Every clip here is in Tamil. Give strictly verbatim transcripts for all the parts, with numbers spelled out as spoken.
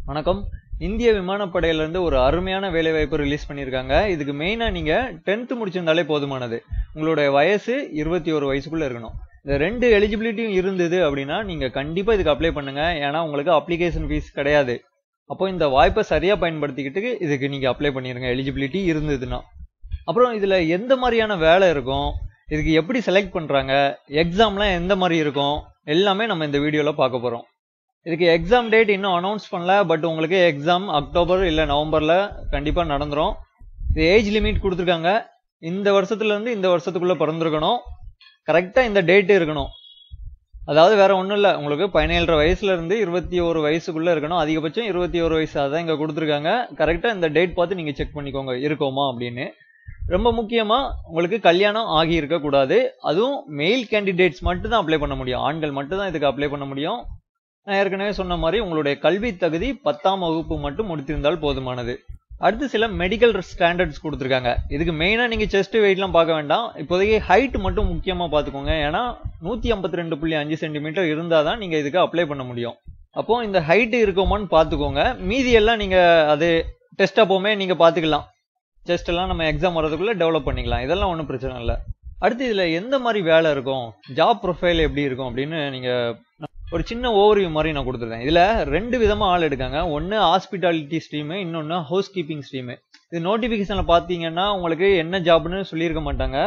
வணக்கம். இந்திய விமானப்படையில இருந்து ஒரு அருமையான வேலைவாய்ப்பு ரிலீஸ் பண்ணியிருக்காங்க. இதுக்கு மெயினா நீங்க டென்த் முடிச்சிருந்தாலே போதுமானது. உங்களுடைய வயசு இருபத்தி ஒரு வயசுக்குள்ள இருக்கணும். இந்த ரெண்டு எலிஜிபிலிட்டியும் இருந்தது அப்படின்னா நீங்க கண்டிப்பா இதுக்கு அப்ளை பண்ணுங்க. ஏன்னா உங்களுக்கு அப்ளிகேஷன் ஃபீஸ் கிடையாது. அப்போ இந்த வாய்ப்பை சரியா பயன்படுத்திக்கிட்டு இதுக்கு நீங்க அப்ளை பண்ணிருங்க எலிஜிபிலிட்டி இருந்ததுன்னா. அப்புறம் இதுல எந்த மாதிரியான வேலை இருக்கும், இதுக்கு எப்படி செலக்ட் பண்றாங்க, எக்ஸாம்லாம் எந்த மாதிரி இருக்கும், எல்லாமே நம்ம இந்த வீடியோல பார்க்க போறோம். இதுக்கு எக்ஸாம் டேட் இன்னும் அனௌன்ஸ் பண்ணல. பட் உங்களுக்கு எக்ஸாம் அக்டோபர் இல்ல நவம்பர்ல கண்டிப்பா நடந்துரும். இது ஏஜ் லிமிட் கொடுத்துருக்காங்க. இந்த வருஷத்துல இருந்து இந்த வருஷத்துக்குள்ள பிறந்திருக்கணும். கரெக்டா இந்த டேட் இருக்கணும். அதாவது வேற ஒண்ணும் இல்ல, உங்களுக்கு பதினேழரை வயசுல இருந்து இருபத்தி ஒரு வயசுக்குள்ள இருக்கணும். அதிகபட்சம் இருபத்தி ஒரு வயசு அதான் இங்க கொடுத்துருக்காங்க. கரெக்டா இந்த டேட் பார்த்து நீங்க செக் பண்ணிக்கோங்க இருக்கோமா அப்படின்னு. ரொம்ப முக்கியமா உங்களுக்கு கல்யாணம் ஆகி இருக்க கூடாது. அதுவும் மெயில் கேண்டிடேட்ஸ் மட்டும் தான் அப்ளை பண்ண முடியும். ஆண்கள் மட்டும் தான் இதுக்கு அப்ளை பண்ண முடியும். நான் ஏற்கனவே சொன்ன மாதிரி உங்களுடைய கல்வி தகுதி பத்தாம் வகுப்பு மட்டும் முடித்திருந்தால் போதுமானது. அடுத்து சில மெடிக்கல் ஸ்டாண்டர்ட்ஸ் கொடுத்துருக்காங்க. இதுக்கு மெயினா நீங்க செஸ்ட் வெயிட்லாம் பார்க்க வேண்டாம். இப்போதைக்கு ஹைட் மட்டும் முக்கியமா பாத்துக்கோங்க. ஏன்னா நூத்தி ஐம்பத்தி ரெண்டு புள்ளி அஞ்சு சென்டிமீட்டர் இருந்தாதான் நீங்க இதுக்கு அப்ளை பண்ண முடியும். அப்போ இந்த ஹைட் இருக்குமான்னு பாத்துக்கோங்க. மீதி எல்லாம் நீங்க அது டெஸ்ட் அப்போவுமே நீங்க பாத்துக்கலாம். செஸ்ட் எல்லாம் நம்ம எக்ஸாம் வர்றதுக்குள்ள டெவலப் பண்ணிக்கலாம். இதெல்லாம் ஒன்றும் பிரச்சனை இல்லை. அடுத்து இதுல எந்த மாதிரி வேலை இருக்கும், ஜாப் ப்ரொஃபைல் எப்படி இருக்கும் அப்படின்னு நீங்க ஒரு சின்ன ஓவர்வியூ மாதிரி நான் கொடுத்துருக்கேன். இதுல ரெண்டு விதமா ஆள் எடுக்காங்க. ஒன்னு ஹாஸ்பிட்டாலிட்டி ஸ்ட்ரீம், இன்னொன்னு ஹவுஸ் கீப்பிங் ஸ்ட்ரீம். இது நோட்டிபிகேஷன்ல பாத்தீங்கன்னா உங்களுக்கு என்ன ஜாப்னு சொல்லியிருக்க மாட்டாங்க.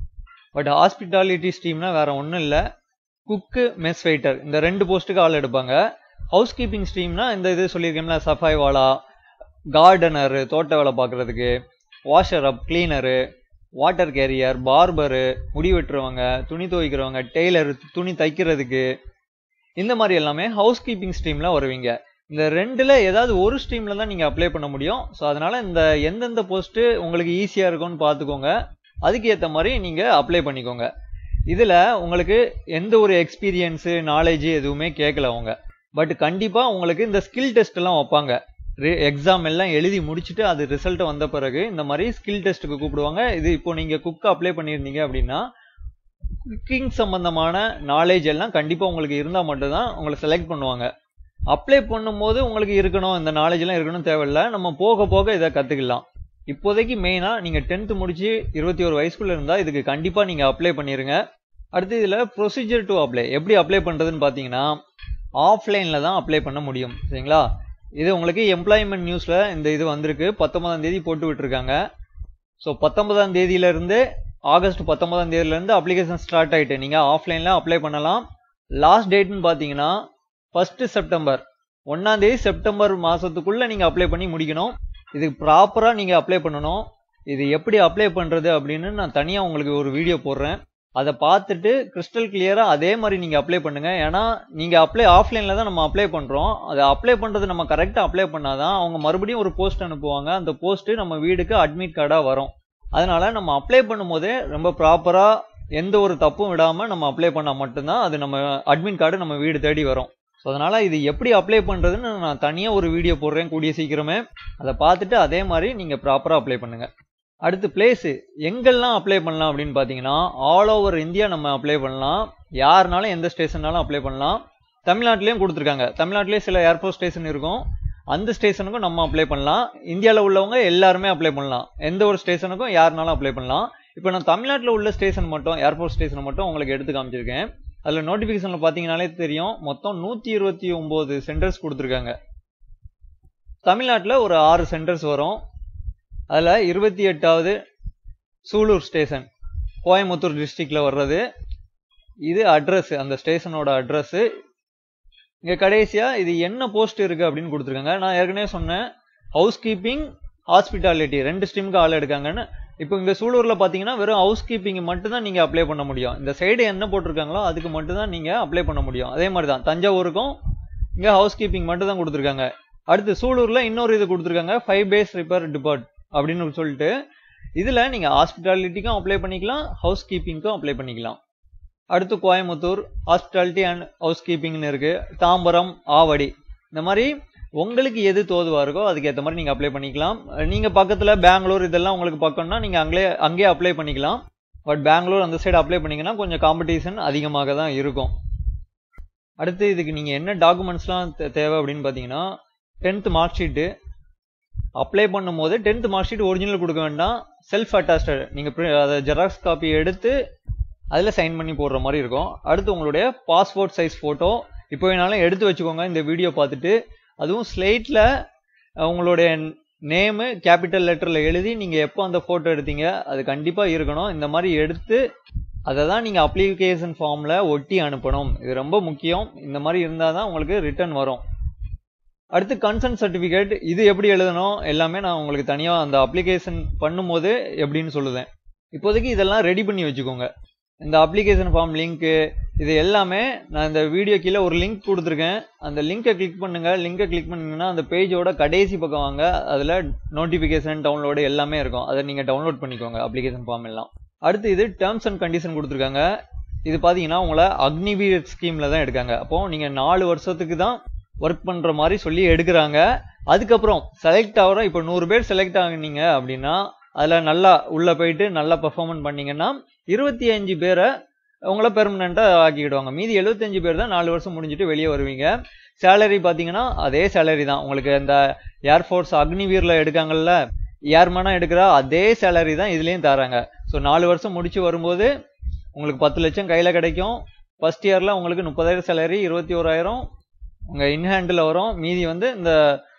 பட் ஹாஸ்பிட்டாலிட்டி ஸ்ட்ரீம்னா வேற ஒன்றும் இல்லை, குக்கு, மெஸ் வெயிட்டர், இந்த ரெண்டு போஸ்ட்டுக்கு ஆள் எடுப்பாங்க. ஹவுஸ் கீப்பிங் ஸ்ட்ரீம்னா இந்த இது சொல்லியிருக்கேன்ல, சஃபாய் வாலா, கார்டனர், தோட்ட வேலை பார்க்கறதுக்கு, washer up, cleaner, water carrier, barber, முடி வெட்டுறவங்க, துணி துவைக்கிறவங்க, டெய்லர், துணி தைக்கிறதுக்கு, இந்த மாதிரி எல்லாமே ஹவுஸ் கீப்பிங் ஸ்ட்ரீம்ல வருவீங்க. இந்த ரெண்டுல ஏதாவது ஒரு ஸ்ட்ரீம்ல தான் நீங்க அப்ளை பண்ண முடியும். ஸோ அதனால இந்த எந்தெந்த போஸ்ட் உங்களுக்கு ஈஸியா இருக்கும்னு பார்த்துக்கோங்க. அதுக்கு ஏற்ற மாதிரி நீங்க அப்ளை பண்ணிக்கோங்க. இதுல உங்களுக்கு எந்த ஒரு எக்ஸ்பீரியன்ஸ், நாலேஜ் எதுவுமே கேட்கல அவங்க. பட் கண்டிப்பா உங்களுக்கு இந்த ஸ்கில் டெஸ்ட் எல்லாம் வைப்பாங்க. எக்ஸாம் எல்லாம் எழுதி முடிச்சுட்டு அது ரிசல்ட் வந்த பிறகு இந்த மாதிரி ஸ்கில் டெஸ்ட்டுக்கு கூப்பிடுவாங்க. இது இப்போ நீங்க குக் அப்ளை பண்ணியிருந்தீங்க அப்படின்னா குக்கிங் சம்பந்தமான நாலேஜ் எல்லாம் கண்டிப்பா உங்களுக்கு இருந்தா மட்டும்தான் உங்களை செலக்ட் பண்ணுவாங்க. அப்ளை பண்ணும்போது உங்களுக்கு இருக்கணும், இந்த நாலேஜ் எல்லாம் இருக்கணும் தேவையில்லை. நம்ம போக போக இதை கத்துக்கலாம். இப்போதைக்கு மெயினா நீங்க டென்த் முடிச்சு இருபத்தி ஒரு வயசுக்குள்ள இருந்தா இதுக்கு கண்டிப்பா நீங்க அப்ளை பண்ணிருங்க. அடுத்து இதுல ப்ரொசீஜர் டு அப்ளை எப்படி அப்ளை பண்றதுன்னு பாத்தீங்கன்னா ஆஃப்லைன்ல தான் அப்ளை பண்ண முடியும். சரிங்களா? இது உங்களுக்கு எம்ப்ளாய்மெண்ட் நியூஸ்ல இந்த இது வந்திருக்கு. பத்தொன்பதாம் தேதி போட்டு விட்டுருக்காங்க. ஸோ பத்தொன்பதாம் தேதியில இருந்து ஆகஸ்ட் பத்தொன்பதாம் தேதியில இருந்து அப்ளிகேஷன் ஸ்டார்ட் ஆயிட்டு நீங்க ஆஃப்லைன்ல அப்ளை பண்ணலாம். லாஸ்ட் டேட்னு பாத்தீங்கன்னா ஃபர்ஸ்ட் செப்டம்பர், ஒன்னாம் தேதி செப்டம்பர் மாசத்துக்குள்ள நீங்க அப்ளை பண்ணி முடிக்கணும். இதுக்கு ப்ராப்பரா நீங்க அப்ளை பண்ணணும். இது எப்படி அப்ளை பண்றது அப்படின்னு நான் தனியா உங்களுக்கு ஒரு வீடியோ போடுறேன். அதை பார்த்துட்டு கிறிஸ்டல் கிளியரா அதே மாதிரி நீங்க அப்ளை பண்ணுங்க. ஏன்னா நீங்க அப்ளை ஆஃப்லைன்ல தான் நம்ம அப்ளை பண்றோம். அதை அப்ளை பண்றது நம்ம கரெக்டா அப்ளை பண்ணாதான் அவங்க மறுபடியும் ஒரு போஸ்ட் அனுப்புவாங்க. அந்த போஸ்ட் நம்ம வீடுக்கு அட்மிட் கார்டா வரும். அதனால நம்ம அப்ளை பண்ணும் போதே ரொம்ப ப்ராப்பரா எந்த ஒரு தப்பும் விடாம நம்ம அப்ளை பண்ணா மட்டும்தான் அது நம்ம அட்மிட் கார்டு நம்ம வீடு தேடி வரும். ஸோ அதனால இது எப்படி அப்ளை பண்றதுன்னு நான் தனியா ஒரு வீடியோ போடுறேன் கூடிய சீக்கிரமே. அதை பார்த்துட்டு அதே மாதிரி நீங்க ப்ராப்பரா அப்ளை பண்ணுங்க. அடுத்து பிளேஸ் எங்கெல்லாம் அப்ளை பண்ணலாம் அப்படின்னு பாத்தீங்கன்னா ஆல் ஓவர் இந்தியா நம்ம அப்ளை பண்ணலாம். யாருனாலும் எந்த ஸ்டேஷன்னாலும் அப்ளை பண்ணலாம். தமிழ்நாட்டிலையும் கொடுத்துருக்காங்க. தமிழ்நாட்டிலேயே சில ஏர்போர்ட் ஸ்டேஷன் இருக்கும். அந்த ஸ்டேஷனுக்கும் நம்ம அப்ளை பண்ணலாம். இந்தியாவில் உள்ளவங்க எல்லாருமே அப்ளை பண்ணலாம். எந்த ஒரு ஸ்டேஷனுக்கும் யாருனாலும் அப்ளை பண்ணலாம். இப்போ நான் தமிழ்நாட்டில் உள்ள ஸ்டேஷன் மட்டும், ஏர்போர்ட் ஸ்டேஷன் மட்டும் உங்களுக்கு எடுத்து காமிச்சிருக்கேன். அதில் நோட்டிபிகேஷன்ல பாத்தீங்கன்னாலே தெரியும். மொத்தம் நூத்தி இருபத்தி ஒன்பது சென்டர்ஸ் கொடுத்துருக்காங்க. தமிழ்நாட்டில் ஒரு ஆறு சென்டர்ஸ் வரும். அதுல இருபத்தி எட்டாவது சூலூர் ஸ்டேஷன், கோயம்புத்தூர் டிஸ்ட்ரிக்ட்ல வர்றது. இது அட்ரஸ், அந்த ஸ்டேஷனோட அட்ரஸ். இங்க கடைசியா இது என்ன போஸ்ட் இருக்கு அப்படின்னு கொடுத்துருக்காங்க. நான் ஏற்கனவே சொன்னேன் ஹவுஸ் கீப்பிங், ஹாஸ்பிட்டாலிட்டி ரெண்டு ஸ்ட்ரீமுக்கு ஆள் எடுக்காங்கன்னு. இப்போ இங்க சூலூர்ல பாத்தீங்கன்னா வெறும் ஹவுஸ் கீப்பிங் மட்டும் தான் நீங்க அப்ளை பண்ண முடியும். இந்த சைடு என்ன போட்டிருக்காங்களோ அதுக்கு மட்டும் தான் நீங்க அப்ளை பண்ண முடியும். அதே மாதிரி தான் தஞ்சாவூருக்கும் இங்க ஹவுஸ் கீப்பிங் மட்டும் தான் கொடுத்துருக்காங்க. அடுத்து சூலூர்ல இன்னொரு இது கொடுத்துருக்காங்க, ஃபைவ் பேஸ் ரிப்பேர் டிபார்ட் அப்படின்னு சொல்லிட்டு. இதுல நீங்க ஹாஸ்பிட்டாலிட்டிக்கும் அப்ளை பண்ணிக்கலாம், ஹவுஸ் கீப்பிங்க்கும் அப்ளை பண்ணிக்கலாம். அடுத்து கோயம்புத்தூர் ஹாஸ்பிட்டாலிட்டி அண்ட் ஹவுஸ் கீப்பிங்னு இருக்கு. தாம்பரம், ஆவடி, இந்த மாதிரி உங்களுக்கு எது தோதுவா இருக்கோ அதுக்கு ஏற்ற மாதிரி நீங்க அப்ளை பண்ணிக்கலாம். நீங்க பக்கத்துல பெங்களூர் இதெல்லாம் உங்களுக்கு பக்கம்னா நீங்க அங்கே அங்கேயே அப்ளை பண்ணிக்கலாம். பட் பெங்களூர் அந்த சைடு அப்ளை பண்ணீங்கன்னா கொஞ்சம் காம்படிஷன் அதிகமாக தான் இருக்கும். அடுத்து இதுக்கு நீங்க என்ன டாக்குமெண்ட்ஸ்லாம் தேவை அப்படின்னு பாத்தீங்கன்னா டென்த் மார்க் ஷீட்டு அப்ளை பண்ணும்போது டென்த் மார்க் ஷீட் ஒரிஜினல் கொடுக்க வேண்டாம், செல்ஃப் அட்டாஸ்டட் நீங்கள் அதை ஜெராக்ஸ் காப்பி எடுத்து அதில் சைன் பண்ணி போடுற மாதிரி இருக்கும். அடுத்து உங்களுடைய பாஸ்போர்ட் சைஸ் ஃபோட்டோ இப்போ வேணாலும் எடுத்து வச்சுக்கோங்க இந்த வீடியோ பார்த்துட்டு. அதுவும் ஸ்லேட்டில் உங்களுடைய நேமு கேபிட்டல் லெட்டரில் எழுதி நீங்கள் எப்போ அந்த ஃபோட்டோ எடுத்தீங்க அது கண்டிப்பாக இருக்கணும். இந்த மாதிரி எடுத்து அதை தான் நீங்கள் அப்ளிகேஷன் ஃபார்மில் ஒட்டி அனுப்பணும். இது ரொம்ப முக்கியம். இந்த மாதிரி இருந்தால் தான் உங்களுக்கு ரிட்டர்ன் வரும். அடுத்து கன்சர்ன் சர்டிஃபிகேட், இது எப்படி எழுதணும் எல்லாமே நான் உங்களுக்கு தனியாக அந்த அப்ளிகேஷன் பண்ணும்போது எப்படின்னு சொல்லுவேன். இப்போதைக்கு இதெல்லாம் ரெடி பண்ணி வச்சுக்கோங்க. இந்த அப்ளிகேஷன் ஃபார்ம் லிங்க்கு இது எல்லாமே நான் இந்த வீடியோ கீழே ஒரு லிங்க் கொடுத்துருக்கேன். அந்த லிங்கை கிளிக் பண்ணுங்கள். லிங்கை கிளிக் பண்ணிங்கன்னா அந்த பேஜோட கடைசி பக்கம் வாங்க, அதில் நோட்டிஃபிகேஷன் டவுன்லோடு எல்லாமே இருக்கும். அதை நீங்கள் டவுன்லோட் பண்ணிக்கோங்க அப்ளிகேஷன் ஃபார்ம் எல்லாம். அடுத்து இது டேர்ம்ஸ் அண்ட் கண்டிஷன் கொடுத்துருக்காங்க. இது பார்த்தீங்கன்னா உங்களை அக்னிவீர் ஸ்கீமில் தான் எடுக்காங்க. அப்போது நீங்கள் நாலு வருஷத்துக்கு தான் ஒர்க் பண்ணுற மாதிரி சொல்லி எடுக்கிறாங்க. அதுக்கப்புறம் செலக்ட் ஆகிறோம். இப்போ நூறு பேர் செலக்ட் ஆகினீங்க அப்படின்னா அதில் நல்லா உள்ளே போயிட்டு நல்லா பெர்ஃபார்மன்ஸ் பண்ணிங்கன்னா இருபத்தி அஞ்சு பேரை உங்களை பெர்மனெண்ட்டாக ஆக்கிக்கிடுவாங்க. மீதி எழுபத்தஞ்சு பேர் தான் நாலு வருஷம் முடிஞ்சுட்டு வெளியே வருவீங்க. சேலரி பார்த்தீங்கன்னா அதே சேலரி தான். உங்களுக்கு இந்த ஏர்ஃபோர்ஸ் அக்னிவீரில் எடுக்காங்கல்ல, ஏர்மேனாக எடுக்கிறா அதே சேலரி தான் இதுலேயும் தராங்க. ஸோ நாலு வருஷம் முடிச்சு வரும்போது உங்களுக்கு பத்து லட்சம் கையில் கிடைக்கும். ஃபர்ஸ்ட் இயரில் உங்களுக்கு முப்பதாயிரம் சேலரி, இருபத்தி ஓராயிரம் உங்கள் இன்ஹேண்டில் வரும். மீதி வந்து இந்த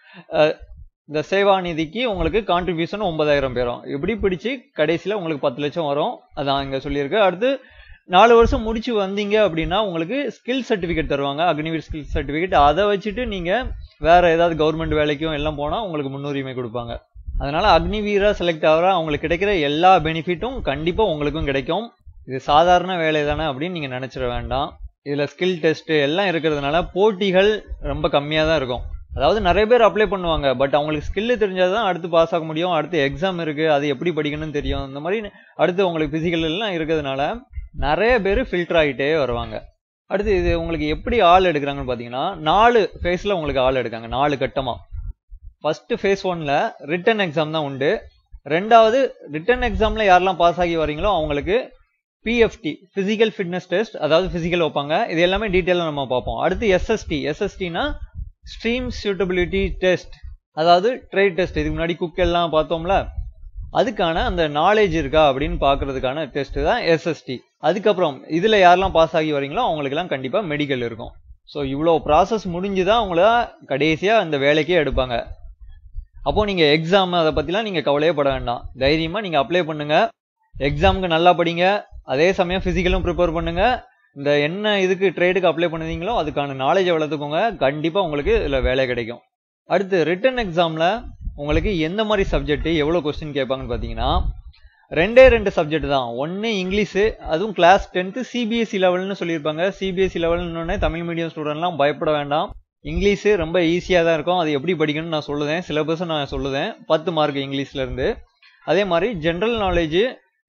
இந்த சேவா நிதிக்கு உங்களுக்கு கான்ட்ரிபியூஷன் ஒன்பதாயிரம் பேரும். இப்படி பிடிச்சி கடைசியில் உங்களுக்கு பத்து லட்சம் வரும். அதான் இங்கே சொல்லியிருக்கு. அடுத்து நாலு வருஷம் முடிச்சு வந்தீங்க அப்படின்னா உங்களுக்கு ஸ்கில் சர்டிஃபிகேட் தருவாங்க, அக்னிவீர் ஸ்கில் சர்டிஃபிகேட். அதை வச்சுட்டு நீங்கள் வேற ஏதாவது கவர்மெண்ட் வேலைக்கும் எல்லாம் போனால் உங்களுக்கு முன்னுரிமை கொடுப்பாங்க. அதனால அக்னிவீராக செலக்ட் ஆகிற அவங்களுக்கு கிடைக்கிற எல்லா பெனிஃபிட்டும் கண்டிப்பாக உங்களுக்கும் கிடைக்கும். இது சாதாரண வேலை தானே அப்படின்னு நீங்கள் நினச்சிட வேண்டாம். இதில் ஸ்கில் டெஸ்ட்டு எல்லாம் இருக்கிறதுனால போட்டிகள் ரொம்ப கம்மியாக தான் இருக்கும். அதாவது நிறைய பேர் அப்ளை பண்ணுவாங்க, பட் அவங்களுக்கு ஸ்கில்லு தெரிஞ்சால் தான் அடுத்து பாஸ் ஆக முடியும். அடுத்து எக்ஸாம் இருக்குது, அது எப்படி படிக்கணும்னு தெரியும். இந்த மாதிரி அடுத்து உங்களுக்கு ஃபிசிக்கல் எல்லாம் இருக்கிறதுனால நிறைய பேர் ஃபில்டர் ஆகிட்டே வருவாங்க. அடுத்து இது உங்களுக்கு எப்படி ஆள் எடுக்கிறாங்கன்னு பார்த்தீங்கன்னா நாலு ஃபேஸில் உங்களுக்கு ஆள் எடுக்காங்க, நாலு கட்டமாக. ஃபர்ஸ்ட் ஃபேஸ் ஒன்ல ரிட்டன் எக்ஸாம் தான் உண்டு. ரெண்டாவது ரிட்டன் எக்ஸாமில் யாரெல்லாம் பாஸ் ஆகி வரீங்களோ அவங்களுக்கு பிஎஃப்டி ஃபிசிக்கல் ஃபிட்னஸ் டெஸ்ட், அதாவது ஃபிசிக்கல் வைப்பாங்க. இது எல்லாமே டீட்டெயிலாக நம்ம பார்ப்போம். அடுத்து எஸ்எஸ்டி, எஸ்எஸ்டினா ஸ்ட்ரீம் சூட்டபிலிட்டி டெஸ்ட், அதாவது ட்ரேட் டெஸ்ட். இதுக்கு முன்னாடி குக் எல்லாம் பார்த்தோம்ல, அதுக்கான அந்த நாலேஜ் இருக்கா அப்படின்னு பார்க்கறதுக்கான டெஸ்ட் தான் எஸ்எஸ்டி. அதுக்கப்புறம் இதில் யாரெல்லாம் பாஸ் ஆகி வரீங்களோ அவங்களுக்கெல்லாம் கண்டிப்பாக மெடிக்கல் இருக்கும். ஸோ இவ்வளோ ப்ராசஸ் முடிஞ்சு தான் உங்களை கடைசியாக அந்த வேலைக்கே எடுப்பாங்க. அப்போது நீங்கள் எக்ஸாம் அதை பற்றிலாம் நீங்கள் கவலையே பட வேண்டாம். தைரியமாக நீங்கள் அப்ளை பண்ணுங்கள். எக்ஸாமுக்கு நல்லா படிங்க, அதே சமயம் ஃபிசிக்கலும் ப்ரிப்பேர் பண்ணுங்கள். இந்த என்ன இதுக்கு ட்ரேடுக்கு அப்ளை பண்ணுவீங்களோ அதுக்கான நாலேஜை வளர்த்துக்கோங்க. கண்டிப்பாக உங்களுக்கு இதில் வேலை கிடைக்கும். அடுத்து ரிட்டன் எக்ஸாமில் உங்களுக்கு எந்த மாதிரி சப்ஜெக்ட் எவ்வளோ கொஸ்டின் கேட்பாங்கன்னு பார்த்தீங்கன்னா ரெண்டே ரெண்டு சப்ஜெக்ட் தான். ஒன்று இங்கிலீஷு, அதுவும் கிளாஸ் டென்த்து சிபிஎஸ்சி லெவல்னு சொல்லியிருப்பாங்க. சிபிஎஸ்சி லெவல்னு தமிழ் மீடியம் ஸ்டூடெண்ட்லாம் பயப்பட வேண்டாம். இங்கிலீஷு ரொம்ப ஈஸியாக தான் இருக்கும். அது எப்படி படிக்கணும்னு நான் சொல்லுவேன், சிலபஸும் நான் சொல்லுவேன். பத்து மார்க் இங்கிலீஷ்லேருந்து. அதே மாதிரி general knowledge,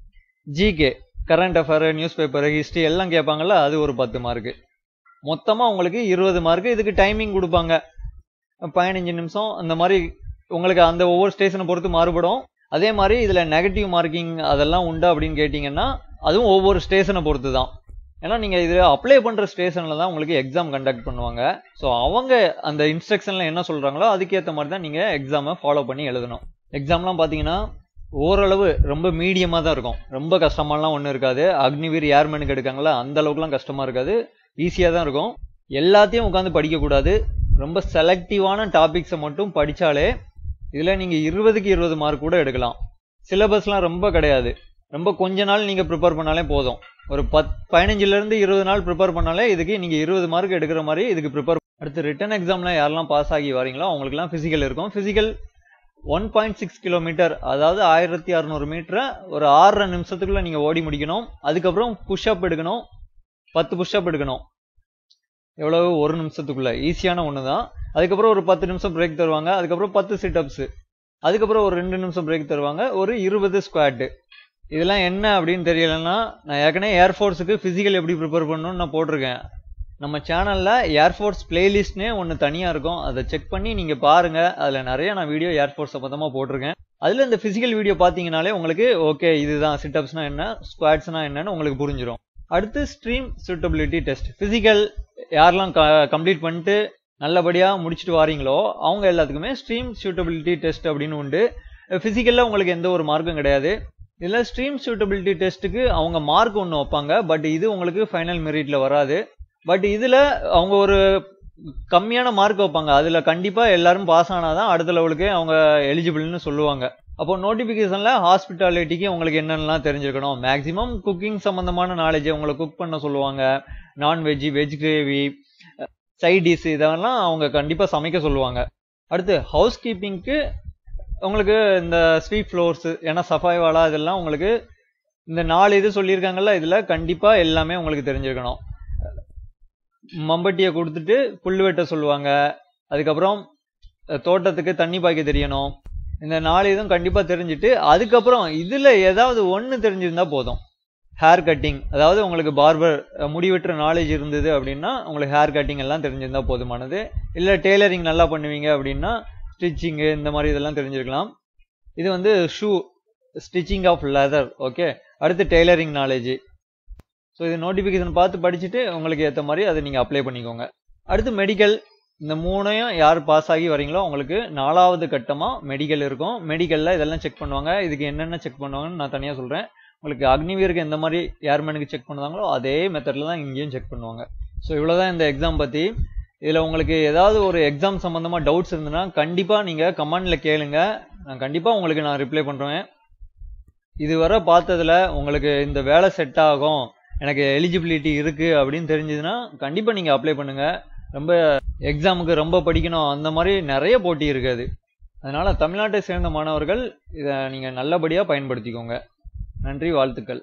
GK, current affair, news paper, history எல்லாம் கேட்பாங்கல்ல, அது ஒரு பத்து மார்க்கு. மொத்தமாக உங்களுக்கு இருபது மார்க்கு. இதுக்கு டைமிங் கொடுப்பாங்க, பதினஞ்சு நிமிஷம் அந்த மாதிரி. உங்களுக்கு அந்த ஒவ்வொரு ஸ்டேஷனை பொறுத்து மாறுபடும். அதே மாதிரி இதில் நெகட்டிவ் மார்க்கிங் அதெல்லாம் உண்டா அப்படின்னு கேட்டிங்கன்னா அதுவும் ஒவ்வொரு ஸ்டேஷனை பொறுத்து தான். ஏன்னா நீங்கள் இதில் அப்ளை பண்ணுற ஸ்டேஷனில் தான் உங்களுக்கு எக்ஸாம் கண்டக்ட் பண்ணுவாங்க. ஸோ அவங்க அந்த இன்ஸ்ட்ரக்ஷனில் என்ன சொல்கிறாங்களோ அதுக்கேற்ற மாதிரி தான் நீங்கள் எக்ஸாமை ஃபாலோ பண்ணி எழுதணும். எக்ஸாம்லாம் பார்த்தீங்கன்னா ஓரளவு ரொம்ப மீடியமாக தான் இருக்கும். ரொம்ப கஷ்டமாலாம் ஒன்றும் இருக்காது. அக்னிவீர் ஏர்மேனுக்கு எடுக்காங்களா அந்த அளவுக்குலாம் கஷ்டமாக இருக்காது, ஈஸியாக தான் இருக்கும். எல்லாத்தையும் உட்காந்து படிக்கக்கூடாது. ரொம்ப செலக்டிவான டாபிக்ஸை மட்டும் படித்தாலே இதில் நீங்கள் இருபதுக்கு இருபது மார்க் கூட எடுக்கலாம். சிலபஸ்லாம் ரொம்ப கிடையாது. ரொம்ப கொஞ்ச நாள் நீங்கள் ப்ரிப்பேர் பண்ணாலே போதும். ஒரு பத் பதினஞ்சுலேருந்து இருபது நாள் ப்ரிப்பேர் பண்ணாலே இதுக்கு நீங்கள் இருபது மார்க் எடுக்கிற மாதிரி இதுக்கு ப்ரிப்பேர். அடுத்து ரிட்டன் எக்ஸாமில் யாரெல்லாம் பாஸ் ஆகி வரீங்களோ அவங்களுக்குலாம் ஃபிசிக்கல் இருக்கும். Physical one point six kilometre, அதாவது ஆயிரத்தி அறுநூறு மீட்டரை ஒரு ஆறரை நிமிஷத்துக்குள்ளே நீங்கள் ஓடி முடிக்கணும். அதுக்கப்புறம் புஷ்அப் எடுக்கணும், பத்து புஷ்அப் எடுக்கணும். எவ்வளவு? ஒரு நிமிஷத்துக்குள்ள. ஈஸியான ஒன்று தான். அதுக்கப்புறம் ஒரு பத்து நிமிஷம் பிரேக் தருவாங்க. அதுக்கப்புறம் பத்து சிட்டப்ஸு, அதுக்கப்புறம் ஒரு ரெண்டு நிமிஷம் பிரேக் தருவாங்க. ஒரு இருபது ஸ்குவாட்டு. இதெல்லாம் என்ன அப்படின்னு தெரியலன்னா நான் ஏற்கனவே ஏர்ஃபோர்ஸுக்கு ஃபிசிக்கல் எப்படி ப்ரிப்பேர் பண்ணணும்னு நான் போட்டிருக்கேன். நம்ம சேனலில் ஏர்ஃபோர்ஸ் பிளேலிஸ்ட்னே ஒன்று தனியாக இருக்கும், அதை செக் பண்ணி நீங்கள் பாருங்கள். அதில் நிறைய நான் வீடியோ ஏர்ஃபோர்ஸ் சம்மந்தமாக போட்டிருக்கேன். அதில் இந்த ஃபிசிக்கல் வீடியோ பார்த்தீங்கனாலே உங்களுக்கு ஓகே இதுதான் சிட்டப்ஸ்னால் என்ன, ஸ்குவாட்ஸ்னால் என்னன்னு உங்களுக்கு புரிஞ்சிடும். அடுத்து ஸ்ட்ரீம் சூட்டபிலிட்டி டெஸ்ட். ஃபிசிக்கல் யாரெல்லாம் க கம்ப்ளீட் பண்ணிட்டு நல்லபடியாக முடிச்சுட்டு வாரீங்களோ அவங்க எல்லாத்துக்குமே ஸ்ட்ரீம் சூட்டபிலிட்டி டெஸ்ட் அப்படின்னு உண்டு. ஃபிசிக்கலில் உங்களுக்கு எந்த ஒரு மார்க்கும் கிடையாது. இதில் ஸ்ட்ரீம் சூட்டபிலிட்டி டெஸ்ட்டுக்கு அவங்க மார்க் ஒன்று வைப்பாங்க. பட் இது உங்களுக்கு ஃபைனல் மெரிட்டில் வராது. பட் இதில் அவங்க ஒரு கம்மியான மார்க் வைப்பாங்க. அதில் கண்டிப்பாக எல்லாரும் பாஸ் ஆனால் தான் அடுத்த லெவலுக்கு அவங்க எலிஜிபிள்னு சொல்லுவாங்க. அப்போ நோட்டிஃபிகேஷனில் ஹாஸ்பிட்டாலிட்டிக்கு உங்களுக்கு என்னென்னலாம் தெரிஞ்சிருக்கணும், மேக்ஸிமம் குக்கிங் சம்மந்தமான நாலேஜ் உங்களை குக் பண்ண சொல்லுவாங்க. Non veg, veg gravy, side dish இதெல்லாம் அவங்க கண்டிப்பாக சமைக்க சொல்லுவாங்க. அடுத்து ஹவுஸ் கீப்பிங்க்கு உங்களுக்கு இந்த ஸ்வீப் ஃப்ளோர்ஸு, ஏன்னா சஃபாய்வாலா இதெல்லாம் உங்களுக்கு இந்த நாலு இது சொல்லியிருக்காங்கல்ல, இதில் கண்டிப்பாக எல்லாமே உங்களுக்கு தெரிஞ்சிருக்கணும். மம்பட்டியை கொடுத்துட்டு புல் வெட்ட சொல்லுவாங்க. அதுக்கப்புறம் தோட்டத்துக்கு தண்ணி பாய்க்க தெரியணும். இந்த நாலு இதுவும் கண்டிப்பாக தெரிஞ்சுட்டு அதுக்கப்புறம் இதில் ஏதாவது ஒன்று தெரிஞ்சிருந்தா போதும். ஹேர் கட்டிங், அதாவது உங்களுக்கு பார்பர் முடி வெட்டுற நாலேஜ் இருந்தது அப்படின்னா உங்களுக்கு ஹேர் கட்டிங் எல்லாம் தெரிஞ்சிருந்தா போதுமானது. இல்லை டெய்லரிங் நல்லா பண்ணுவீங்க அப்படின்னா ஸ்டிச்சிங்கு இந்த மாதிரி இதெல்லாம் தெரிஞ்சிருக்கலாம். இது வந்து shoe stitching of leather. Okay, அடுத்து டெய்லரிங் நாலேஜ். ஸோ இது நோட்டிஃபிகேஷன் பார்த்து படிச்சுட்டு உங்களுக்கு ஏற்ற மாதிரி அதை நீங்கள் அப்ளை பண்ணிக்கோங்க. அடுத்து மெடிக்கல். இந்த மூணையும் யார் பாஸ் ஆகி வரீங்களோ உங்களுக்கு நாலாவது கட்டமாக மெடிக்கல் இருக்கும். மெடிக்கலில் இதெல்லாம் செக் பண்ணுவாங்க. இதுக்கு என்னென்ன செக் பண்ணுவாங்கன்னு நான் தனியாக சொல்கிறேன். உங்களுக்கு அக்னிவீருக்கு எந்த மாதிரி ஏர்மேனுக்கு செக் பண்ணுவாங்களோ அதே மெத்தடில் தான் இங்கேயும் செக் பண்ணுவாங்க. ஸோ இவ்வளோதான் இந்த எக்ஸாம் பற்றி. இதில் உங்களுக்கு ஏதாவது ஒரு எக்ஸாம் சம்மந்தமாக டவுட்ஸ் இருந்ததுன்னா கண்டிப்பாக நீங்கள் கமெண்டில் கேளுங்க. நான் கண்டிப்பாக உங்களுக்கு நான் ரிப்ளை பண்ணுறேன். இதுவரை பார்த்ததில் உங்களுக்கு இந்த வேலை செட் ஆகும், எனக்கு எலிஜிபிலிட்டி இருக்குது அப்படின்னு தெரிஞ்சதுன்னா கண்டிப்பாக நீங்கள் அப்ளை பண்ணுங்கள். ரொம்ப எக்ஸாமுக்கு ரொம்ப படிக்கணும் அந்த மாதிரி நிறைய போட்டி இருக்காது. அதனால் தமிழ்நாட்டை சேர்ந்த மாணவர்கள் இதை நீங்கள் நல்லபடியாக பயன்படுத்திக்கோங்க. நன்றி, வாழ்த்துக்கள்.